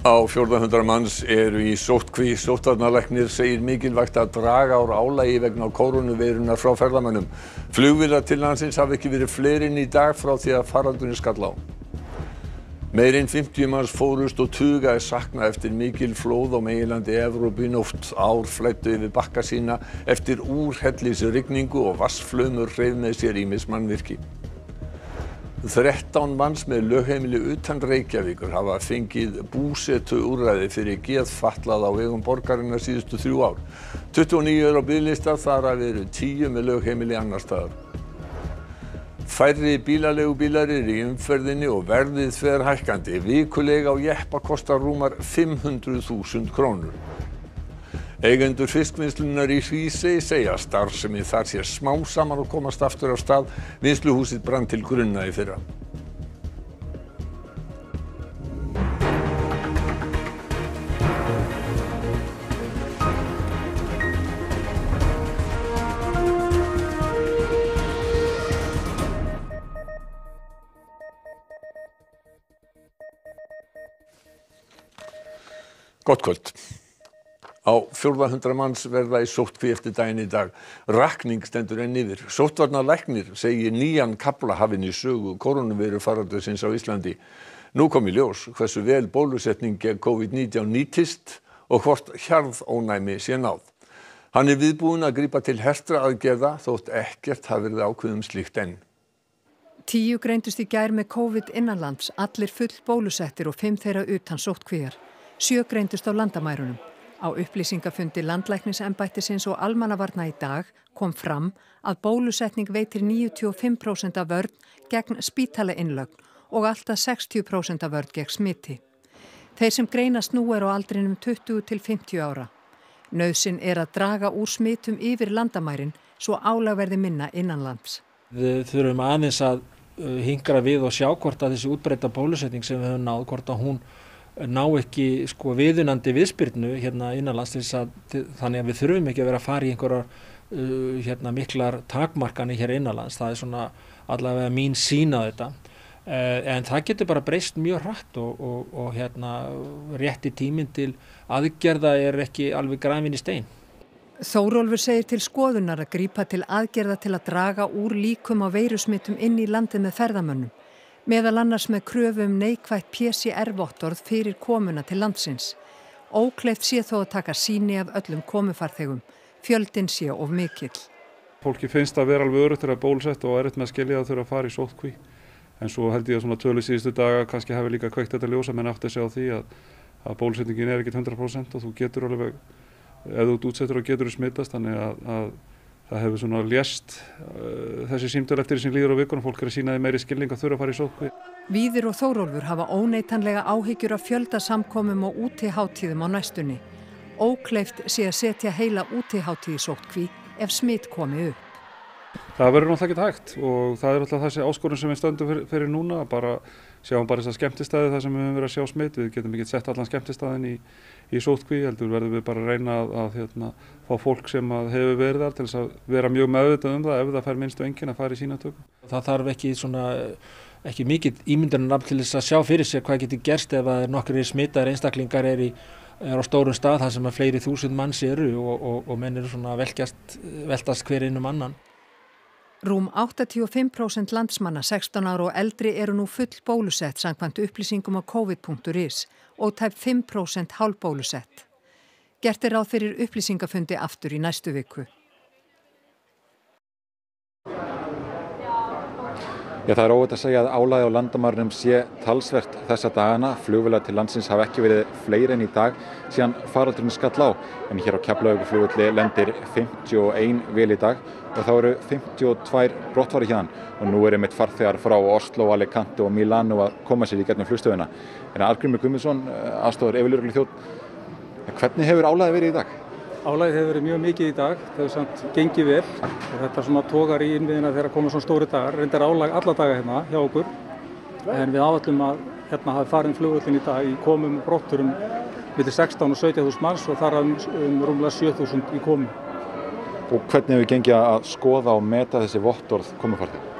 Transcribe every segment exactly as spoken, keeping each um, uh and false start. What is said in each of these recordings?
Á fjórða hundrað manns eru í sóttkví. Sóttvarnalæknir segir mikilvægt að draga úr álagi vegna kórónuveirunnar frá ferðamönnum. Flugvélar til landsins hafa ekki verið fleiri en í dag frá því að faraldurinn skall á. Meira en fimmtíu manns fórust og tuga er saknað eftir mikil flóð á meginlandi Evrópu í nótt. Ár flæddu yfir bakka sína eftir úrhellisrigningu og vatnsflaumur hreif með sér ýmis mannvirki. þrettán manns með lögheimili utan Reykjavíkur hafa fengið búsetuúrræði fyrir geðfatlað á vegum borgarinnar síðustu þrjú ár. tuttugu og níu eru á biðlista, þar af eru tíu með lögheimili annars staðar. Færri bílaleigubílar eru í umferðinni og verðið fer hækkandi. Vikuleiga á jeppa kostar rúmar fimm hundruð þúsund krónur. Eigendur fiskvinnslunnar í Hrísey segja að starfsemi þar sé smám saman að komast aftur af stað. Vinnsluhúsið brann til grunna í fyrra. Gott kvöld. Á fjórða hundrað manns verða í sóttkví eftir daginn í dag. Rakning stendur enn yfir. Sóttvarnalæknir segir nýjan kafla hafinn í sögu kórónuveirufaraldursins á Íslandi. Nú kom í ljós hversu vel bólusetning gegn COVID nítján nýtist og hvort hjarðónæmi sé náð. Hann er viðbúinn að grípa til hertra aðgerða þótt ekkert hafi verið ákveðið um slíkt enn. Tíu greindust í gær með COVID innanlands, allir full bólusettir og fimm þeirra utan sóttkvíar. Sjö greindust á landamærunum. Á upplýsingafundi landlæknisembættisins og almannavarna í dag kom fram að bólusetning veitir níutíu og fimm prósent af vörn gegn spítalainnlögn og allt að sextíu prósent af vörn gegn smiti. Þeir sem greinast nú eru á aldrinum tuttugu til fimmtíu ára. Nauðsyn er að draga úr smitum yfir landamærin svo álag verði minna innanlands. Við þurfum aðeins að hinkra við og sjá hvort að þessi útbreidda bólusetning sem við höfum náð, hvort að hún ná ekki sko viðunandi viðspyrnu hérna innanlands til þess að þannig að við þurfum ekki að vera að fara í einhverjar uh, hérna miklar takmarkanir hér innanlands. Það er svona allavega mín sýn á þetta. Uh, en það getur bara breyst mjög hratt og, og, og hérna rétti tíminn til aðgerða er ekki alveg grafinn í stein. Þórólfur segir til skoðunar að grípa til aðgerða til að draga úr líkum á veirusmittum inn í landið með ferðamönnum. Meðal annars með kröfu um neikvætt P C R-vottorð fyrir komuna til landsins. Ókleift sé þó að taka sýni af öllum komufarþegum. Fjöldinn sé of mikill. Fólki finnst að vera alveg öruggt að bólusett og erfitt með að skilja að þurfa að fara í sóttkví. En svo held ég að svona tölu síðustu daga kannski hafi líka kveikt þetta ljósa, menn átti sig á því að, að bólusetningin er ekki hundrað prósent og þú getur alveg, ef þú ert útsettur og getur þú smittast, þannig að, að það hefur svona lést uh, þessi símtöl eftir sem líður á vikunum, fólk er að sýna því meiri skilning að þurfa að fara í sóttkví. Víðir og Þórólfur hafa óneitanlega áhyggjur af fjöldasamkomum og útihátíðum á næstunni. Ókleift sé að setja heila útihátíð í sóttkví ef smitt komi upp. Það verður náttúrulega ekki hægt og það er alltaf þessi áskorun sem við stöndum fyrir, fyrir núna, bara sjáum bara þessa skemmtistæði þar sem við höfum verið að sjá smitt. Við getum ekki sett allan skemmtistæðin í, í sóttkví, heldur verðum við bara að reyna að, að hérna, fá fólk sem að hefur verið þar til þess að vera mjög meðvitað um það ef það fær minnstu enginn að fara í sýnatöku. Það þarf ekki svona ekki mikið ímyndunarafl til þess að sjá fyrir sér hvað getur gerst ef að nokkrir smitaðir einstaklingar er, í, er á stórum stað þar sem að fleiri þúsund manns eru og, og, og menn eru svona velkjast, veltast hver inn um annan. Rúm áttatíu og fimm prósent landsmanna sextán ára og eldri eru nú full bólusett samkvæmt upplýsingum á covid punktur is og tæp fimm prósent hálfbólusett. Gert er ráð fyrir upplýsingafundi aftur í næstu viku. Já, það er óhætt að segja að álagið á landamærunum sé talsvert þessa dagana. Flugvélar til landsins hafa ekki verið fleiri en í dag síðan faraldurinn skall á. En hér á Keflavíkurflugvelli lendir fimmtíu og ein vél í dag og þá eru fimmtíu og tvær brottfarir héðan. Og nú eru einmitt farþegar frá Oslo, Alicante og Milano að koma sér í gegnum flugstöðina. En Arngrímur Guðmundsson, aðstoðar yfirlögregluþjónn, hvernig hefur álagið verið í dag? Álagið hefur verið mjög mikið í dag, það hefur samt gengið vel og þetta svona togar í innviðina þegar koma svona stóri dagar. Reyndar álag alla daga hérna hjá okkur en við áætlum að hérna hafi farin flugvöllin í dag í komum og brotturum milli sextán og sautján þúsund manns og þar um, um rúmlega sjö þúsund í komum. Og hvernig hefur gengið að skoða og meta þessi vottorð komufarþega?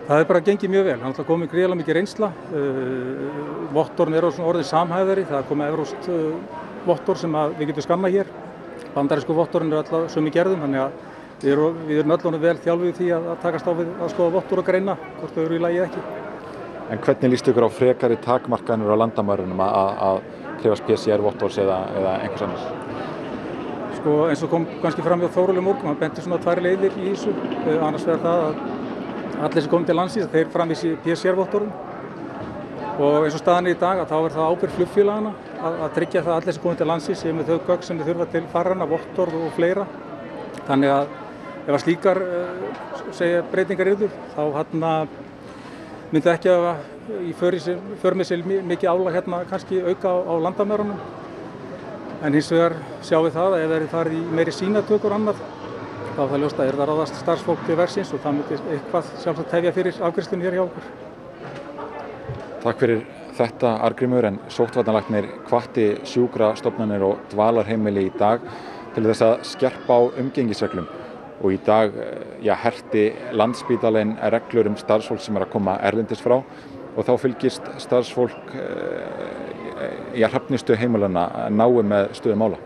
Það er bara gengið mjög vel. Það er komið gríðarlega mikið reynsla. Uh, vottorn er orðið samhæfðari. Það er komið evrópskt uh, vottor sem að við getum skannað hér. Bandarísku vottorn er alltaf sömu gerðum, þannig að við erum, við erum öll vel þjálfuð því að, að takast á við að skoða vottor og greina hvort þau eru í lagi eða ekki. En hvernig líst ykkur á frekari takmarkanir á landamærunum að, að krefast P C R vottors eða, eða einhvers annars? Sko eins og kom kannski fram hjá Þórólfi morgun, hann benti svona tvær leiðir í þessu. Uh, annars vegar það að allir sem komið til landsins, þeir framvísi P C R vottorum. Og eins og staðan er í dag að þá er það ábyrgð flugfélagana að, að tryggja það að allir sem komið til landsins séu með þau gögn sem þau þurfa til farrana, vottorð og fleira. Þannig að ef að slíkar uh, segja breytingar yrðu, þá hérna myndi ekki að í för með sér mikið álag hérna kannski auka á, á landamærunum. En hins vegar sjáum við það að ef það er farið í meiri sýnatökur og annað, þá er það ljóst að er það ráðast starfsfólk til verksins og það myndi eitthvað sjálfsagt tefja fyrir afgreiðslunni hér hjá okkur. Takk fyrir þetta Arngrímur, en sóttvarnalæknir hvatti sjúkrastofnanir og dvalarheimili í dag til þess að skerpa á umgengisreglum og í dag ja, herti Landspítalinn reglur um starfsfólk sem er að koma erlendis frá og þá fylgist starfsfólk í ja, hrafnistu heimilana náið með stöðu mála.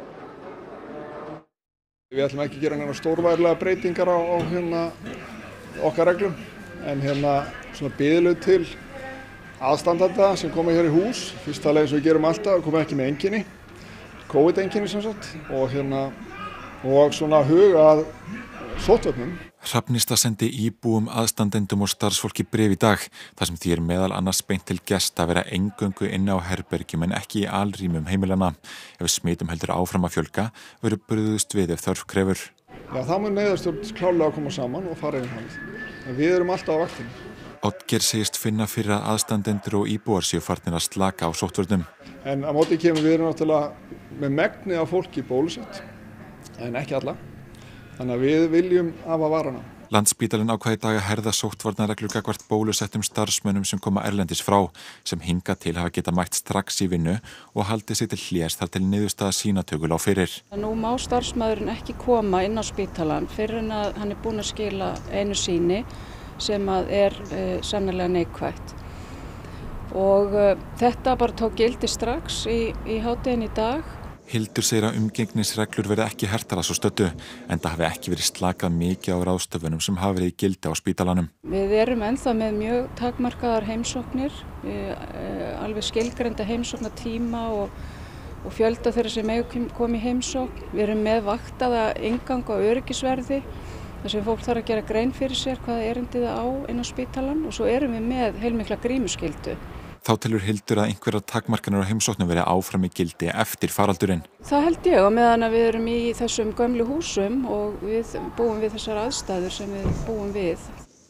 Við ætlum ekki að gera neina stórvægilega breytingar á, á hérna, okkar reglum en hérna svona biðlaug til aðstandenda sem koma hér í hús. Fyrsta leið eins og við gerum alltaf, koma ekki með einkenni, COVID-einkenni sem sagt og, hérna, og svona huga að sóttvörnum. Hrafnista sendi íbúum, aðstandendum og starfsfólki bréf í dag þar sem því er meðal annars beint til gesta að vera eingöngu inni á herbergjum en ekki í alrýmum heimilana. Ef smitum heldur áfram að fjölga verður brugðist við ef þörf krefur. Já, það mun neyðarstjórn klárlega að koma saman og fara yfir hann. En við erum alltaf á vaktinni. Oddgeir segist finna fyrir að aðstandendur og íbúar séu farnir að slaka á sóttvörnum. En á móti kemur við erum náttúrulega með megni af fólki bólusett en ekki alla. Þannig að við viljum hafa varana. Landspítalinn ákvað í dag að herða sóttvarnareglur gagnvart bólusettum starfsmönnum sem koma erlendis frá, sem hingað til hafa geta mætt strax í vinnu og haldið sig til hlés þar til niðurstaða sýnatöku lá fyrir. Nú má starfsmaðurinn ekki koma inn á spítalann fyrir en að hann er búinn að skila einu sýni sem að er uh, sannarlega neikvætt. Og uh, þetta bara tók gildi strax í, í hádeginu í dag. Hildur segir að umgengnisreglur verði ekki hertar að svo stöddu, en það hafi ekki verið slakað mikið á ráðstöfunum sem hafi verið í gildi á spítalanum. Við erum ennþá með mjög takmarkaðar heimsóknir, alveg skilgreinda heimsóknartíma og, og fjölda þeirra sem mega kom í heimsókn. Við erum með vaktaða inngang á öryggisverði, þar sem fólk þarf að gera grein fyrir sér hvaða erindið á inn á spítalan og svo erum við með heilmikla grímuskyldu. Þá telur Hildur að einhverjar takmarkanir á heimsóknum verið áfram í gildi eftir faraldurinn. Það held ég á meðan að við erum í þessum gömlu húsum og við búum við þessar aðstæður sem við búum við.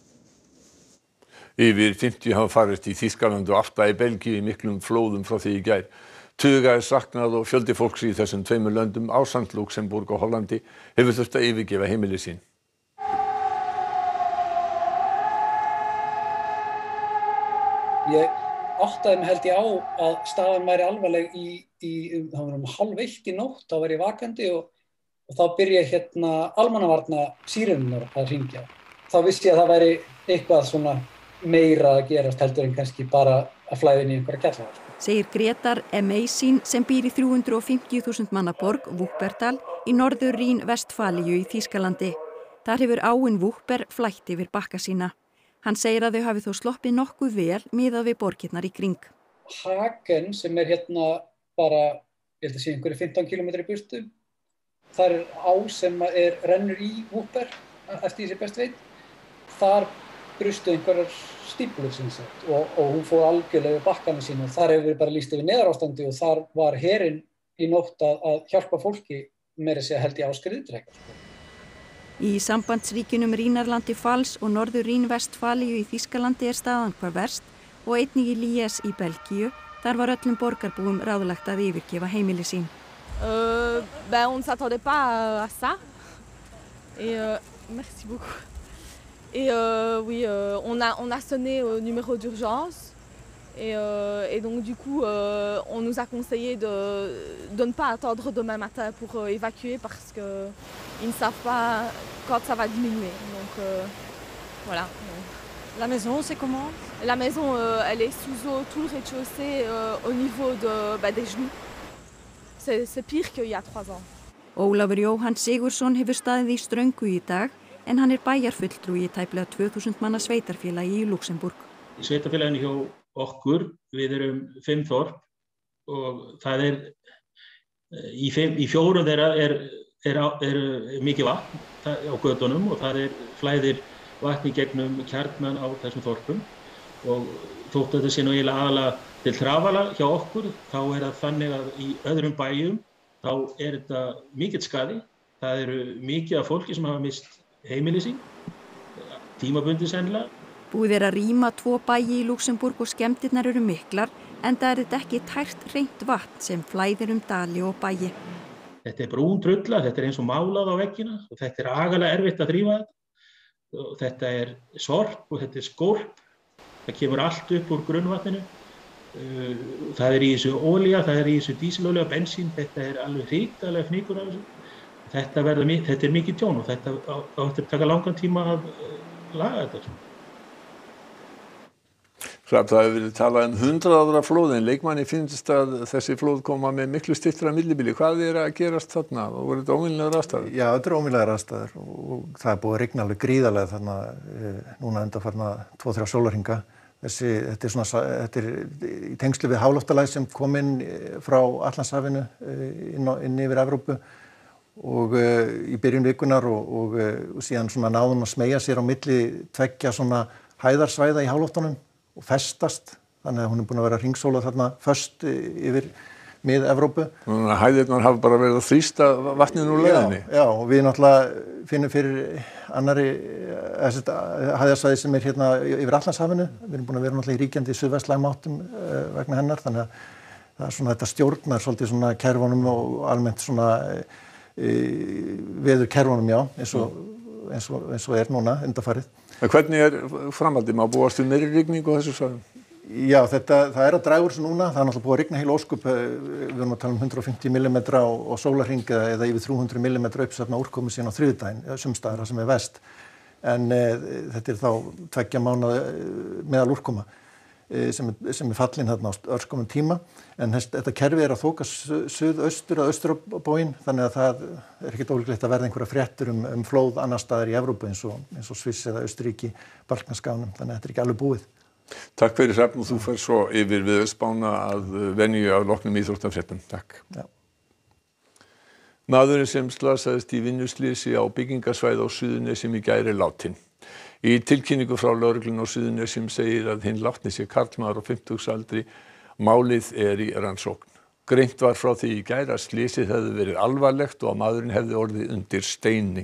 Yfir fimmtíu hafa farist í Þýskalandi og átta í Belgíu í miklum flóðum frá því í gær. Tuga er saknað og fjöldi fólks í þessum tveimur löndum ásamt Luxemborg og Hollandi hefur þurft að yfirgefa heimili sín. Ég áttaði mig held ég á að staðan væri alvarleg í, í það var um hálf eitt í nótt, þá var ég vakandi og, og þá byrja hérna almannavarna sírenunar að hringja. Þá vissi ég að það væri eitthvað svona meira að gerast heldur en kannski bara að flæða inn í einhverja kjallara. Segir Grétar Emeisín sem býr í þrjú hundruð og fimmtíu þúsund manna borg Wuppertal í norður Rín-Vestfalíu í Þýskalandi. Þar hefur áin Wupper flætt yfir bakka sína. Hann segir að þau hafi þó sloppið nokkuð vel miðað við borgirnar í kring. Hagen sem er hérna bara, ég held að sé einhverju fimmtán kílómetra í burtu, þar er á sem er rennur í Wupper, eftir því sem best veit. Þar brustu einhverjar stíflur sem sagt og, og hún fór algjörlega við bakkana sína og þar hefur við bara lýst yfir neyðarástandi og þar var herinn í nótt að, að hjálpa fólki meira sig að held ég á skriðdreka. Í sambandsríkjunum Rínarlandi Fals og norður Rín-Vestfalíu í Þýskalandi er staðan hvað verst og einnig í Liège í Belgíu, þar var öllum borgarbúum ráðlagt að yfirgefa heimili sín. Euh, ben, on ne s'attendait pas à ça. Et euh, merci beaucoup. Et euh, oui, euh, on a on a sonné au numéro d'urgence. Et, euh, et donc du coup, euh, on nous a conseillé de, de ne pas attendre demain matin pour euh, évacuer parce qu'ils ne savent pas quand ça va diminuer. Donc euh, voilà, La maison, c'est comment? La maison, euh, elle est sous eau, tout le rez-de-chaussée euh, au niveau de, bah, des genoux. C'est, c'est pire qu'il y a trois ans. Ólafur Jóhann Sigurðsson hefur staðið í ströngu í dag en hann er bæjarfulltrúi í tæplega tvö þúsund manna sveitarfélagi í Luxemburg. Í sveitarfélaginu hjá okkur, við erum fimm þorp og það er í, fimm, í fjórum þeirra er, er, er, er mikið vatn á götunum og það er flæðir vatn í gegnum kjarnan á þessum þorpum og þótt að þetta sé nú eiginlega aðalega til trafala hjá okkur, þá er það þannig að í öðrum bæjum þá er þetta mikill skaði. Það eru mikið af fólki sem hafa mist heimili sín, tímabundið sennilega. Búið er að rýma tvo bæi í Luxemburg og skemmdirnar eru miklar, enda er þetta ekki tært hreint vatn sem flæðir um dali og bæi. Þetta er brún drulla, þetta er eins og málað á veggina og þetta er agalega erfitt að þrífa þetta. Og þetta er sorp og þetta er skólp, það kemur allt upp úr grunnvatninu. Það er í þessu olía, það er í þessu dísilolía, bensín, þetta er alveg hrikalega fnykur af þessu. Þetta, verða, þetta er mikið tjón og þetta á eftir að taka langan tíma að laga þetta. Það hefur verið talað um hundrað ára flóð en leikmanni finnst að þessi flóð koma með miklu styttra millibili. Hvað er að gerast þarna? Og voru þetta óvenjulegar aðstæður? Já, þetta er óvenjulegar aðstæður og það er búið að rigna alveg gríðarlega þarna núna undanfarna tvo þrjá sólarhringa. Þessi, þetta er svona, þetta er í tengslu við háloftalægð sem kom inn frá Atlantshafinu inn, inn yfir Evrópu og uh, í byrjun vikunar og, og, og síðan svona náðum að smeygja sér á milli tveggja svona hæðarsvæða í háloftunum og festast, þannig að hún er búin að vera hringsólað þarna föst yfir mið Evrópu. Þannig að hæðirnar hafa bara verið að þrýsta vatninu úr leiðinni. Já, já, og við náttúrulega finnum fyrir annari hæðarsvæði sem er hérna yfir Atlantshafinu. Við erum búin að vera náttúrulega í ríkjandi suðvestlægum áttum uh, vegna hennar, þannig að það er svona þetta stjórnar svolítið svona kerfunum og almennt svona uh, veður kerfunum, já, eins og, eins og, eins og er núna undanfarið. En hvernig er framhaldið? Má búast við meiri rigningu á þessu svæðum? Já, þetta, það er að draga úr þessu núna, það er náttúrulega búið að rigna heil óskup, við erum að tala um hundrað og fimmtíu millimetra á, á sólarhring eða yfir þrjú hundruð millimetra uppsafna úrkomu síðan á þriðjudaginn, sumstaðar sem er vest, en e, þetta er þá tveggja mánaða meðal úrkoma e, sem, sem er fallin þarna á örskomum tíma, en þess, þetta kerfi er að þoka suðaustur að austurbóginn, þannig að það er ekkert ólíklegt að verða einhverja fréttur um, um flóð annar staðar í Evrópu eins og, eins og Sviss eða Austurríki, Balkanskánum, þannig að þetta er ekki alveg búið. Takk fyrir Hrafn og þú fer svo yfir veðurspána að venju af loknum íþróttafréttum. Takk. Já. Maðurinn sem slasaðist í vinnuslysi á byggingasvæði á Suðurnesjum í gær er látinn. Í tilkynningu frá lögreglunni á Suðurnesjum segir að hinn látni sé karlmaður á fimmtugsaldri. Málið er í rannsókn. Greint var frá því í gær að slysið hefði verið alvarlegt og að maðurinn hefði orðið undir steini.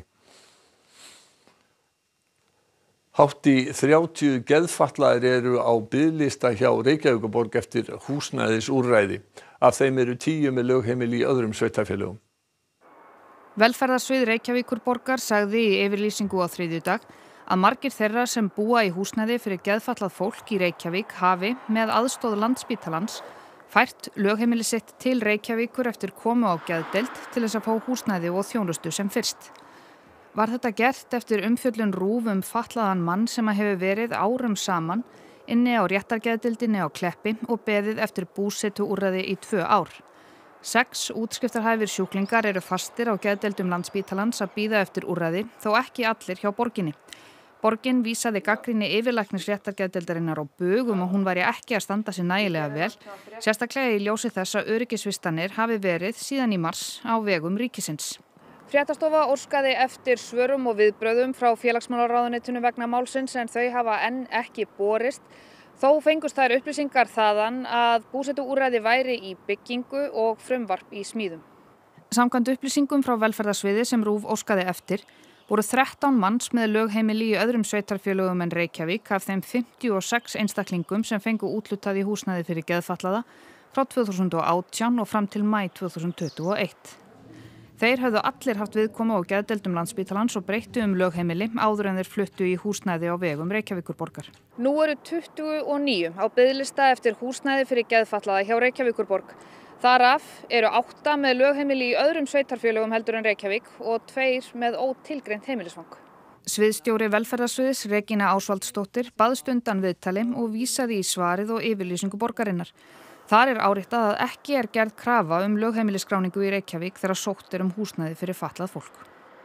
Hátt í þrjátíu geðfatlaðir eru á biðlista hjá Reykjavíkurborg eftir húsnæðisúrræði. Af þeim eru tíu með lögheimili í öðrum sveitarfélögum. Velferðarsvið Reykjavíkurborgar sagði í yfirlýsingu á þriðjudag að margir þeirra sem búa í húsnæði fyrir geðfatlað fólk í Reykjavík hafi með aðstoð Landspítalans fært lögheimili sitt til Reykjavíkur eftir komu á geðdeild til þess að fá húsnæði og þjónustu sem fyrst. Var þetta gert eftir umfjöllun RÚV um fatlaðan mann sem hefur verið árum saman inni á réttargeðdeildinni á Kleppi og beðið eftir búsetuúrræði í tvö ár. Sex útskriftarhæfir sjúklingar eru fastir á geðdeildum Landspítalans að bíða eftir úrræði, þó ekki allir hjá borginni. Borgin vísaði gagnrýni yfirlæknis réttargeðdeildarinnar á bug um að hún væri ekki að standa sig nægilega vel, sérstaklega í ljósi þess að öryggisvistanir hafi verið síðan í mars á vegum ríkisins. Fréttastofa óskaði eftir svörum og viðbrögðum frá félagsmálaráðuneytinu vegna málsins en þau hafa enn ekki borist. Þó fengust þær upplýsingar þaðan að búsetuúrræði væri í byggingu og frumvarp í smíðum. Samkvæmt upplýsingum frá velferðarsviði sem RÚV óskaði eftir voru þrettán manns með lögheimili í öðrum sveitarfélögum en Reykjavík af þeim fimmtíu og sex einstaklingum sem fengu úthlutað í húsnæði fyrir geðfatlaða frá tvö þúsund og átján og fram til maí tvö þúsund tuttugu og eitt. Þeir höfðu allir haft viðkomu á geðdeildum Landspítalans og breyttu um lögheimili áður en þeir fluttu í húsnæði á vegum Reykjavíkurborgar. Nú eru tuttugu og níu á biðlista eftir húsnæði fyrir geðfatlaða hjá Reykjavíkurborg. Þar af eru átta með lögheimili í öðrum sveitarfélögum heldur en Reykjavík og tveir með ótilgreint heimilisfang. Sviðsstjóri velferðarsviðs Regína Ásvaldsdóttir baðst undan viðtali og vísaði í svarið og yfirlýsingu borgarinnar. Þar er áréttað að ekki er gerð krafa um lögheimilisskráningu í Reykjavík þegar sótt er um húsnæði fyrir fatlað fólk.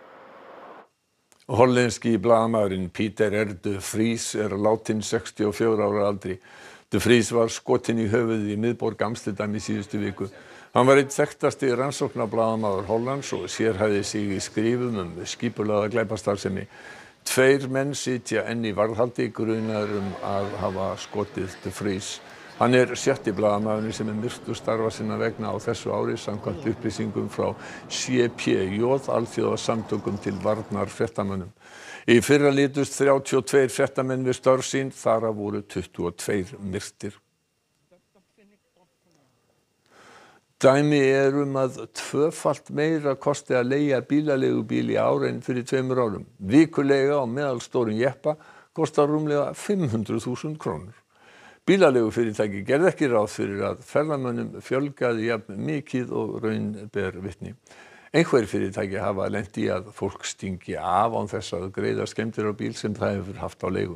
Hollenski blaðamaðurinn Peter R. de Vries er látinn sextíu og fjögurra ára aldri. De Vries var skotinn í höfuðið í miðborg Amsterdam í síðustu viku. Hann var einn þekktasti rannsóknarblaðamaður Hollands og sérhæfði sig í skrifum um skipulagða glæpastarfsemi. Tveir menn sitja enn í varðhaldi grunaðir um að hafa skotið de Vries. Hann er sjötti blaðamaðurinn sem er myrtur starfa sinna vegna á þessu ári samkvæmt upplýsingum frá C P J, alþjóðasamtökum til varnar fréttamönnum. Í fyrra litust þrjátíu og tveir fréttamenn við störf sín, þar af voru tuttugu og tveir myrtir. Dæmi er um að tvöfalt meira kosti að leigja bílaleigubíl í ár en fyrir tveimur árum. Vikuleiga á meðalstórum jeppa kostar rúmlega fimm hundruð þúsund krónur. Bílaleigufyrirtæki gerði ekki ráð fyrir að ferðamönnum fjölgaði jafn mikið og raun ber vitni. Einhver fyrirtæki hafa lent í að fólk stingi af án þess að greiða skemmdir á bíl sem það hefur haft á leigu.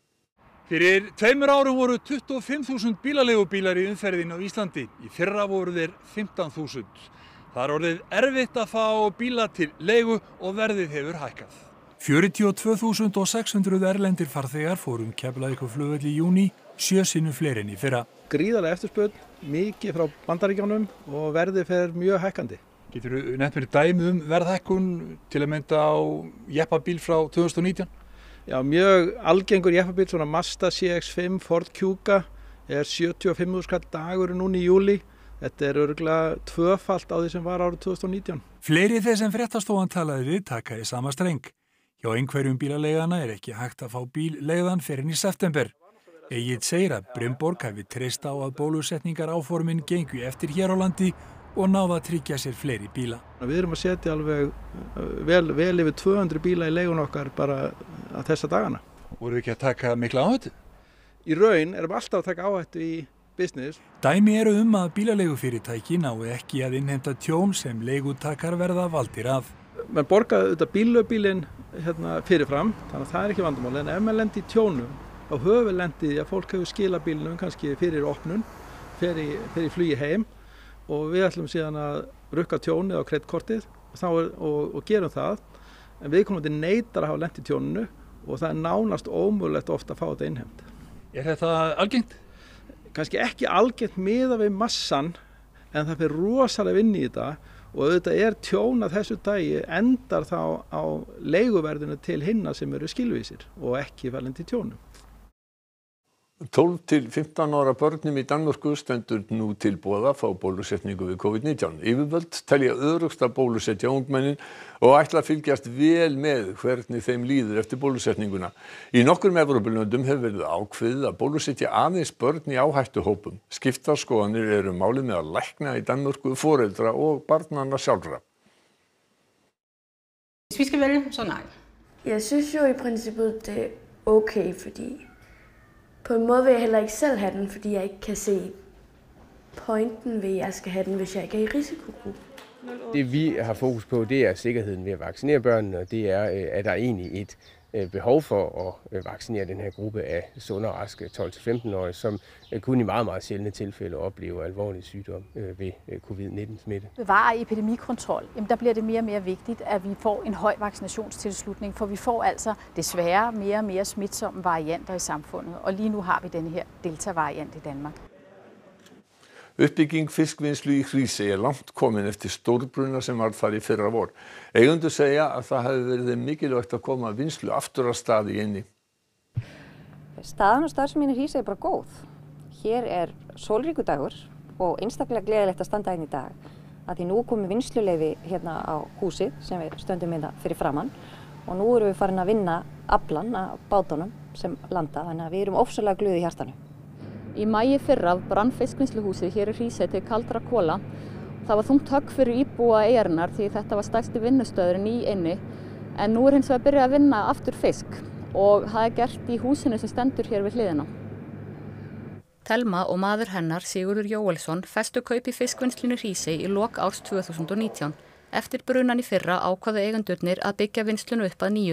Fyrir tveimur árum voru tuttugu og fimm þúsund bílaleigubílar í umferðinni á Íslandi. Í fyrra voru þeir fimmtán þúsund. Það er orðið erfitt að fá bíla til leigu og verðið hefur hækkað. fjörutíu og tvö þúsund sex hundruð erlendir farþegar fóru um Keflavíkurflugvöll í júní, sjö sinnum fleiri en í fyrra. Gríðarlega eftirspurn, mikið frá Bandaríkjunum og verðið fer mjög hækkandi. Getur þú nefnt mér dæmi um verðhækkun til að mynda á jeppabíl frá tvö þúsund og nítján? Já, mjög algengur jeppabíl, svona Mazda C X fimm, Ford Kuga, er sjötíu og fimm þúsund kall dagur núna í júlí. Þetta er örugglega tvöfalt á því sem var árið tvö þúsund og nítján. Fleiri þeir sem fréttastofan talaði við taka í sama streng. Hjá einhverjum bílaleigana er ekki hægt að fá bíl leigðan fyrr en í september. Egill segir að Brimborg hafi treyst á að bólusetningar áformin gengu eftir hér á landi og náða að tryggja sér fleiri bíla. Við erum að setja alveg vel, vel yfir tvö hundruð bíla í leigun okkar bara að þessa dagana. Voru við ekki að taka mikla áhættu? Í raun erum við alltaf að taka áhættu í business. Dæmi eru um að bílaleigufyrirtæki nái ekki að innheimta tjón sem leigutakar verða valdir af. Menn borgaði auðvitað bílöfbílinn hérna fyrirfram, þannig að það er ekki vandamál. En ef maður lendir í tjónum, þá höfum við lendið í að fólk hefur skilað bílnum kannski fyrir opnun, fyrir, fyrir flugi heim. Og við ætlum síðan að rukka tjónið á kreditkortið og, og, og gerum það. En viðkomandi neitar að hafa lent í tjóninu og það er nánast ómögulegt ofta að fá þetta innheimt. Er þetta algengt? Kannski ekki algengt miðað við massan, en það fer rosalega inn í þetta og auðvitað er tjón að þessu dagi endar þá á leiguverðinu til hinna sem eru skilvísir og ekki fallandi í tjónum. tólf til fimmtán ára börnum í Danmörku stendur nú til boða að fá bólusetningu við COVID nítján. Yfirvöld telja öruggt að bólusetja ungmennin og ætla að fylgjast vel með hvernig þeim líður eftir bólusetninguna. Í nokkrum Evrópulöndum hefur verið ákveðið að bólusetja aðeins börn í áhættuhópum. Skiptar skoðanir eru málið með að lækna i Danmörku, foreldra og barnanna sjálfra. Hvis vi skal vælge, så nej. Jeg synes jo i princippet det er okay, fordi på en måde vil jeg heller ikke selv have den, fordi jeg ikke kan se pointen ved, at jeg skal have den, hvis jeg ikke er i risikogruppe. Det vi har fokus på, det er sikkerheden ved at vaccinere børnene, og det er, at der egentlig et behov for at vaccinere den her gruppe af sunde og raske tolv til femten-årige, som kun i meget, meget sjældne tilfælde oplever alvorlig sygdom ved covid nitten smitte. Bevare epidemikontrol. Jamen, der bliver det mere og mere vigtigt, at vi får en høj vaccinationstilslutning, for vi får altså desværre mere og mere smitsomme varianter i samfundet, og lige nu har vi denne her delta-variant i Danmark. Uppbygging fiskvinnslu í Hrísey er langt komin eftir stórbruna sem varð þar í fyrra vor. Eigendur segja að það hafi verið mikilvægt að koma vinnslu aftur að stað í eynni. Staðan og starfsemin í Hrísey er bara góð. Hér er sólríkur dagur og einstaklega gleðilegt að standa inn í dag. Að því nú komið vinnsluleyfi hérna á húsið sem við stöndum hérna fyrir framann og nú erum við farin að vinna aflan af bátunum sem landa, þannig að við erum ofsalega glöð í hjartanu. Í maí fyrra brann fiskvinnsluhúsið hér í Hrísey til kaldra kola. Það var þungt högg fyrir íbúa eyjarinnar því þetta var stærsti vinnustöðurinn í eynni. En nú er hins vegar byrjað að vinna aftur fisk og það er gert í húsinu sem stendur hér við hliðina. Telma og maður hennar Sigurður Jóelsson festu kaup í fiskvinnslunni Hrísey í lok árs tvö þúsund og nítján. Eftir brunan í fyrra ákváðu eigendurnir að byggja vinnslunu upp að nýju.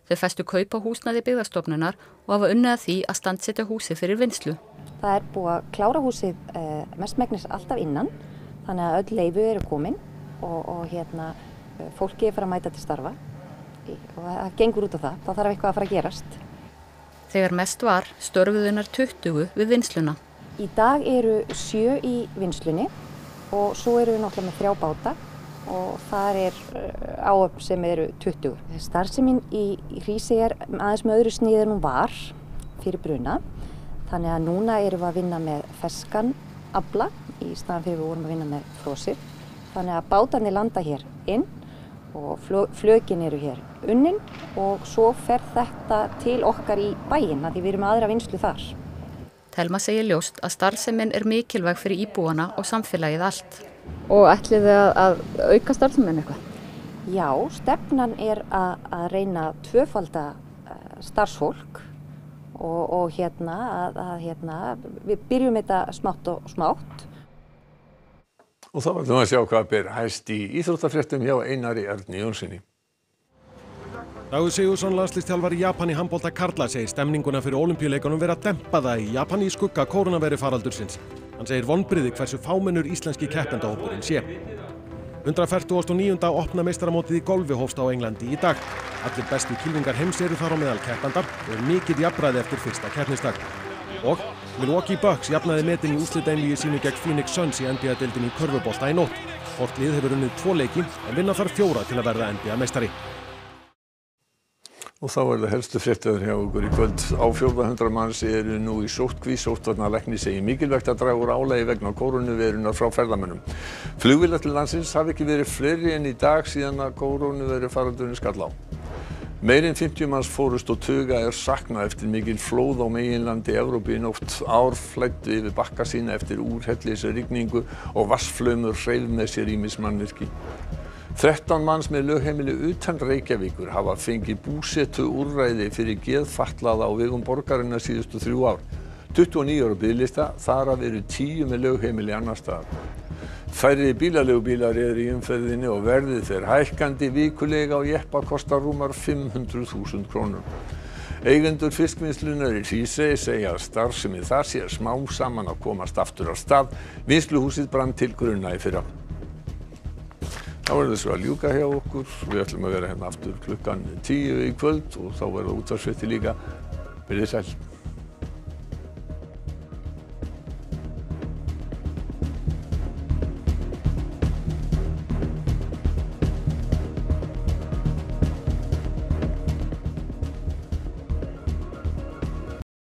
Þau festu kaup á húsnæði Byggðastofnunar og hafa unnið að því að standsetja húsið fyrir vinnslu. Það er búið að klára húsið eh, mestmegnis alltaf innan, þannig að öll leyfi eru komin og, og hérna, fólki er fara að mæta til starfa og það gengur út á það, þá þarf eitthvað að fara að gerast. Þegar mest var störfuðunar tuttugu við vinnsluna. Í dag eru sjö í vinnslunni og svo eru við náttúrulega með þrjá báta og þar er áhöfn sem eru tuttugu. Starfsemin í Hrísey er aðeins með öðru sniði en hún var fyrir bruna. Þannig að núna erum við að vinna með ferskan afla í staðan fyrir við vorum að vinna með frosið. Þannig að bátarnir landa hér inn og flökin eru hér unnin og svo fer þetta til okkar í bæinn því við erum með aðra vinnslu þar. Telma segir ljóst að starfsemin er mikilvæg fyrir íbúana og samfélagið allt. Og ætlið þið að, að auka starfsemin eitthvað? Já, stefnan er að, að reyna að tvöfalda starfsfólk og, og hérna, að, að, hérna, við byrjum þetta smátt og smátt. Og þá ætlum við að sjá hvað ber hæst í íþróttafréttum hjá Einari Erni Jónssoni. Dagur Sigurðsson, landsliðsþjálfari Japan í handbolta karla, segir stemninguna fyrir Ólympíuleikunum vera dempaða í Japan í skugga kórónuveiru faraldursins. Hann segir vonbrigði hversu fámennur íslenski keppendahópurinn sé. hundrað fertugasta og níunda opna meistaramótið í golfi hófst á Englandi í dag. Allir bestu kylfingar heims eru þar á meðal keppandar og er mikið jafnræði eftir fyrsta keppnisdag. Og Milwaukee Bucks jafnaði metin í úrslitaeinvígi sínu gegn Phoenix Suns í N B A-deildinni í körfubolta í nótt. Hvort lið hefur unnið tvo leiki en vinna þarf fjóra til að verða N B A-meistari. Og þá er það helstu fréttir hjá okkur í kvöld. Á fjórða hundrað manns eru nú í sóttkví. Sóttvarnalæknir segir mikilvægt að draga úr álagi vegna kórónuveirunar frá ferðamönnum. Flugvélar til landsins hafi ekki verið fleiri en í dag síðan að kórónuveiru faraldurinn skall á. Meir en fimmtíu manns fórust og tuga er saknað eftir mikil flóð á meginlandi Evrópu í nótt. Ár flæddu yfir bakka sína eftir úrhellisrigningu og vatnsflaumur hreif með sér ýmis mannvirki. þrettán manns með lögheimili utan Reykjavíkur hafa fengið búsetuúrræði fyrir geðfatlaða á vegum borgarinnar síðustu þrjú ár. tuttugu og níu ára biðlista, þar af eru tíu með lögheimili annars staðar. Færri bílaleigubílar eru í umferðinni og verðið fer hækkandi. Vikuleiga á jeppa kostar rúmar fimm hundruð þúsund krónur. Eigendur fiskvinnslunar í Hrísey segja að starfsemi þar sé smám saman að komast aftur af stað. Vinnsluhúsið brann til grunna í fyrra. Þá er þessu að ljúka hjá okkur. Við ætlum að vera hérna aftur klukkan tíu í kvöld og þá verða útvarpsfréttir líka. Verið sæl.